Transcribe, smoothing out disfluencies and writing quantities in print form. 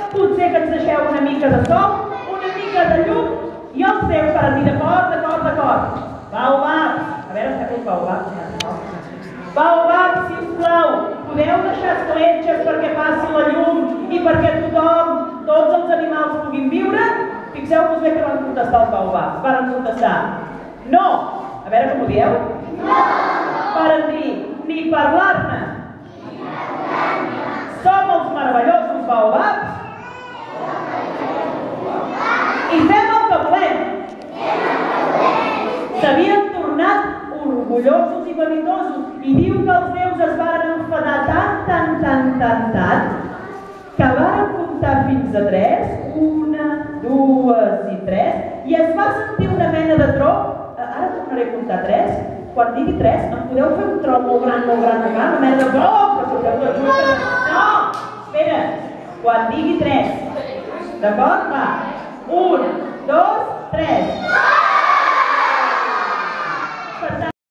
potser que ens deixeu una mica de sol, una mica de llum, i els seus per dir d'acord, d'acord, d'acord. Baobab, a veure si aquest Baobab. Baobab, sisplau, podeu deixar escletxes perquè passi la llum i perquè tothom, tots els animals puguin viure? Fixeu-vos bé que van contestar els Baobabs. Van contestar no. A veure com ho dieu. No. Varen dir ni parlar-ne. Som els meravellosos Baobabs i fem el que volem. S'havien tornat orgullosos i vanitosos i diu que els déus es varen enfadar tant que varen comptar fins a 3, 1, 2 i 3, i es va sentir una mena de tro. Ara tornaré a comptar 3. Quan digui 3, em podeu fer un tro molt gran, una mena de tro, no, espera, quan digui 3, d'acord? Va, 1,